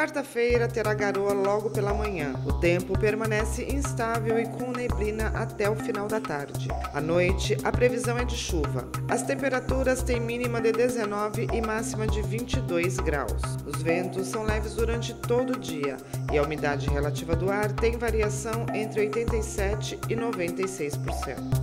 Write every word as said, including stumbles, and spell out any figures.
quarta-feira terá garoa logo pela manhã. O tempo permanece instável e com neblina até o final da tarde. À noite, a previsão é de chuva. As temperaturas têm mínima de dezenove e máxima de vinte e dois graus. Os ventos são leves durante todo o dia e a umidade relativa do ar tem variação entre oitenta e sete e noventa e seis por cento.